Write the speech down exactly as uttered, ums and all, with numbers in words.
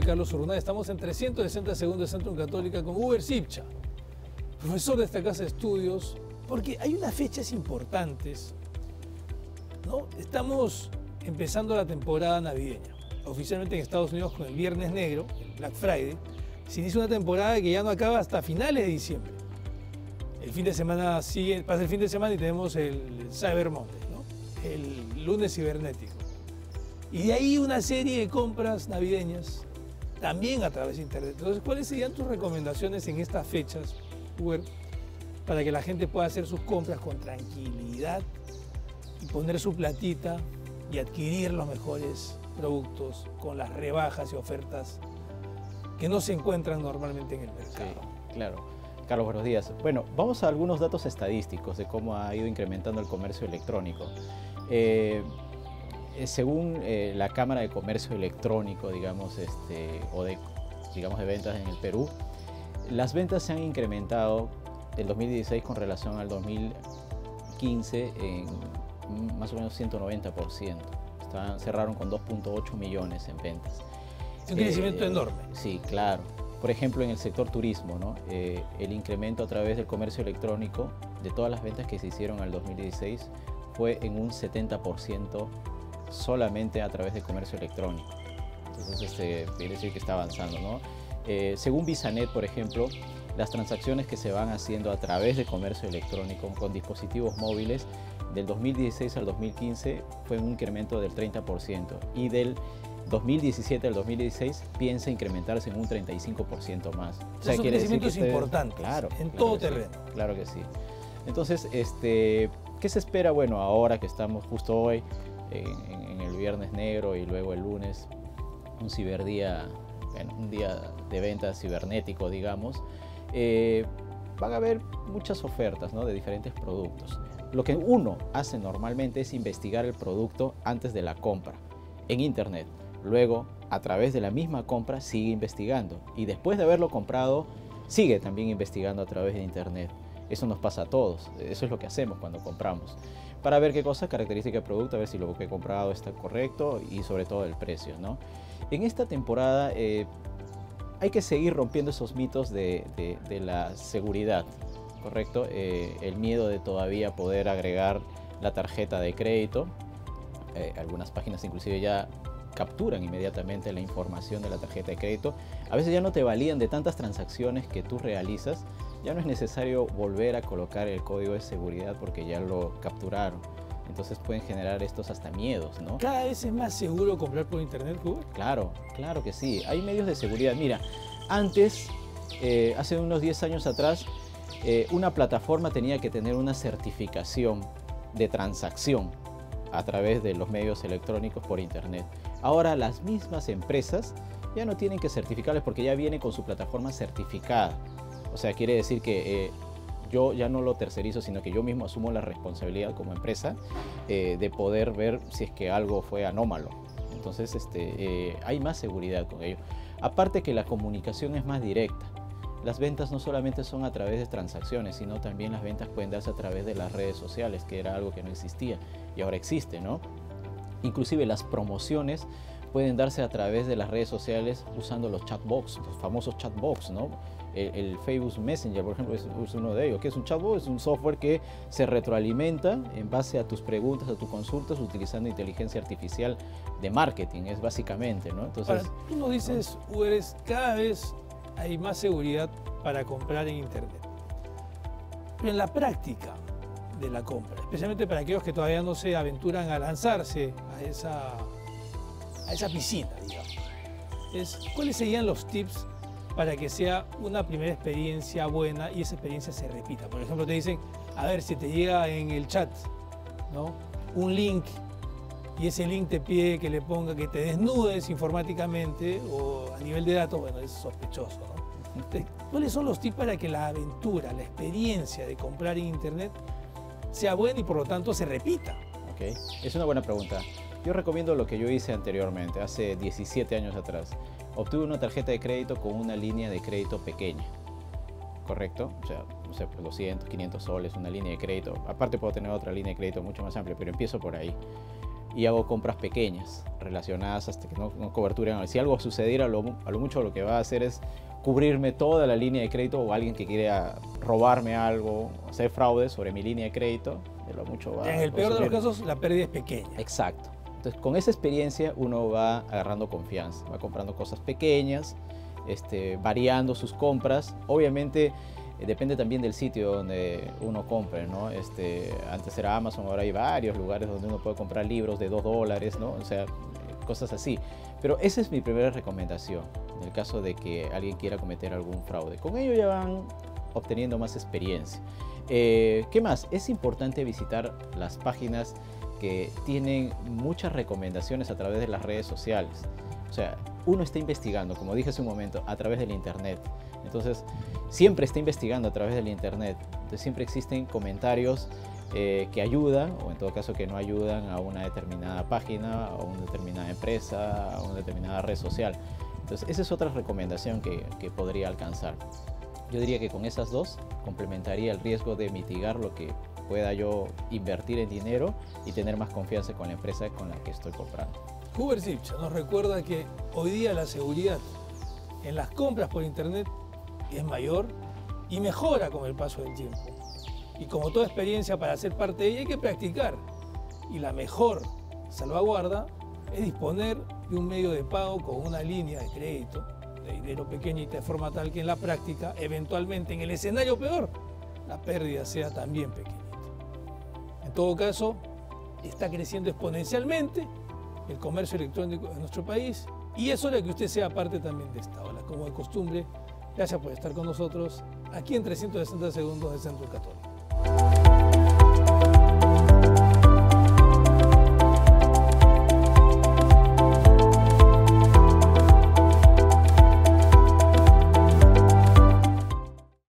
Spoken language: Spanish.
Carlos Urunay. Estamos en trescientos sesenta segundos de Centro Católica con Uber Sipcha, profesor de esta casa de estudios, porque hay unas fechas importantes, ¿no? Estamos empezando la temporada navideña, oficialmente en Estados Unidos con el Viernes Negro, el Black Friday. Se inicia una temporada que ya no acaba hasta finales de diciembre. El fin de semana sigue, pasa el fin de semana y tenemos el Cyber Monday, ¿no? El lunes cibernético. Y de ahí una serie de compras navideñas, también a través de Internet. Entonces, ¿cuáles serían tus recomendaciones en estas fechas, Uber, para que la gente pueda hacer sus compras con tranquilidad y poner su platita y adquirir los mejores productos con las rebajas y ofertas que no se encuentran normalmente en el mercado? Sí, claro. Carlos, buenos días. Bueno, vamos a algunos datos estadísticos de cómo ha ido incrementando el comercio electrónico. Eh, según eh, la Cámara de Comercio Electrónico, digamos, este, o de, digamos, de ventas en el Perú, las ventas se han incrementado del dos mil dieciséis con relación al dos mil quince en más o menos ciento noventa por ciento. Están, cerraron con dos punto ocho millones en ventas. Es un crecimiento eh, enorme. Sí, claro. Por ejemplo, en el sector turismo, ¿no? Eh, el incremento a través del comercio electrónico de todas las ventas que se hicieron al dos mil dieciséis fue en un setenta por ciento solamente a través del comercio electrónico. Entonces, este, quiere decir que está avanzando, ¿no? Eh, según Visanet, por ejemplo, las transacciones que se van haciendo a través de comercio electrónico con dispositivos móviles del dos mil dieciséis al dos mil quince fue un incremento del treinta por ciento y del dos mil diecisiete al dos mil dieciséis piensa incrementarse en un treinta y cinco por ciento más. O sea, son crecimientos importantes, claro, en claro todo que terreno. Sí, claro que sí. Entonces, este, ¿qué se espera? Bueno, ahora que estamos justo hoy en, en el Viernes Negro y luego el lunes, un ciberdía, bueno, un día de venta cibernético, digamos, eh, van a haber muchas ofertas, ¿no?, de diferentes productos. Lo que uno hace normalmente es investigar el producto antes de la compra en Internet. Luego, a través de la misma compra, sigue investigando. Y después de haberlo comprado, sigue también investigando a través de Internet. Eso nos pasa a todos. Eso es lo que hacemos cuando compramos. Para ver qué cosa, característica del producto, a ver si lo que he comprado está correcto y sobre todo el precio, ¿no? En esta temporada eh, hay que seguir rompiendo esos mitos de, de, de la seguridad, ¿correcto? Eh, el miedo de todavía poder agregar la tarjeta de crédito. Eh, algunas páginas inclusive ya capturan inmediatamente la información de la tarjeta de crédito. A veces ya no te valían de tantas transacciones que tú realizas. Ya no es necesario volver a colocar el código de seguridad porque ya lo capturaron. Entonces pueden generar estos hasta miedos, ¿no? ¿Cada vez es más seguro comprar por Internet, Uber? Claro, claro que sí. Hay medios de seguridad. Mira, antes, eh, hace unos diez años atrás, eh, una plataforma tenía que tener una certificación de transacción a través de los medios electrónicos por Internet. Ahora las mismas empresas ya no tienen que certificarles porque ya viene con su plataforma certificada. O sea, quiere decir que eh, yo ya no lo tercerizo, sino que yo mismo asumo la responsabilidad como empresa eh, de poder ver si es que algo fue anómalo. Entonces este, eh, hay más seguridad con ello. Aparte que la comunicación es más directa. Las ventas no solamente son a través de transacciones, sino también las ventas pueden darse a través de las redes sociales, que era algo que no existía y ahora existe, ¿no? Inclusive las promociones pueden darse a través de las redes sociales usando los chatbots, los famosos chatbots, ¿no? El, el Facebook Messenger, por ejemplo, es, es uno de ellos. ¿Qué es un chatbot? Es un software que se retroalimenta en base a tus preguntas, a tus consultas, utilizando inteligencia artificial de marketing, es básicamente, ¿no? Entonces, ahora, tú nos dices, Uber, es cada vez hay más seguridad para comprar en Internet. Pero en la práctica de la compra, especialmente para aquellos que todavía no se aventuran a lanzarse a esa, a esa piscina, digamos, es, ¿cuáles serían los tips para que sea una primera experiencia buena y esa experiencia se repita? Por ejemplo, te dicen, a ver, si te llega en el chat, ¿no?, un link y ese link te pide que le ponga, que te desnudes informáticamente o a nivel de datos, bueno, es sospechoso, ¿no? Entonces, ¿cuáles son los tips para que la aventura, la experiencia de comprar en Internet sea buena y por lo tanto se repita? Ok, es una buena pregunta. Yo recomiendo lo que yo hice anteriormente, hace diecisiete años atrás. Obtuve una tarjeta de crédito con una línea de crédito pequeña, ¿correcto? O sea, no sé, pues doscientos, quinientos soles, una línea de crédito. Aparte puedo tener otra línea de crédito mucho más amplia, pero empiezo por ahí. y hago compras pequeñas relacionadas hasta que no, no cobertura. Si algo sucediera, a lo, a lo mucho lo que va a hacer es cubrirme toda la línea de crédito, o alguien que quiera robarme algo, hacer fraude sobre mi línea de crédito, de lo mucho va En el peor de los consumir. casos, la pérdida es pequeña. Exacto. Entonces, con esa experiencia uno va agarrando confianza, va comprando cosas pequeñas, este, variando sus compras. Obviamente, eh, depende también del sitio donde uno compre, ¿no? Este, antes era Amazon, ahora hay varios lugares donde uno puede comprar libros de dos dólares, ¿no? O sea, cosas así. Pero esa es mi primera recomendación, en el caso de que alguien quiera cometer algún fraude. Con ello ya van obteniendo más experiencia. Eh, ¿Qué más? Es importante visitar las páginas que tienen muchas recomendaciones a través de las redes sociales. O sea, uno está investigando, como dije hace un momento, a través del internet. Entonces, siempre está investigando a través del internet. Entonces, siempre existen comentarios eh, que ayudan, o en todo caso que no ayudan, a una determinada página, a una determinada empresa, a una determinada red social. Entonces, esa es otra recomendación que, que podría alcanzar. Yo diría que con esas dos complementaría el riesgo de mitigar lo que pueda yo invertir en dinero y tener más confianza con la empresa con la que estoy comprando. Ubershipcha nos recuerda que hoy día la seguridad en las compras por internet es mayor y mejora con el paso del tiempo. Y como toda experiencia, para ser parte de ella hay que practicar. Y la mejor salvaguarda es disponer de un medio de pago con una línea de crédito de dinero pequeñita, de forma tal que en la práctica, eventualmente en el escenario peor, la pérdida sea también pequeñita. En todo caso, está creciendo exponencialmente el comercio electrónico en nuestro país y es hora de que usted sea parte también de esta ola. Como de costumbre, gracias por estar con nosotros aquí en trescientos sesenta segundos de Centro Católico.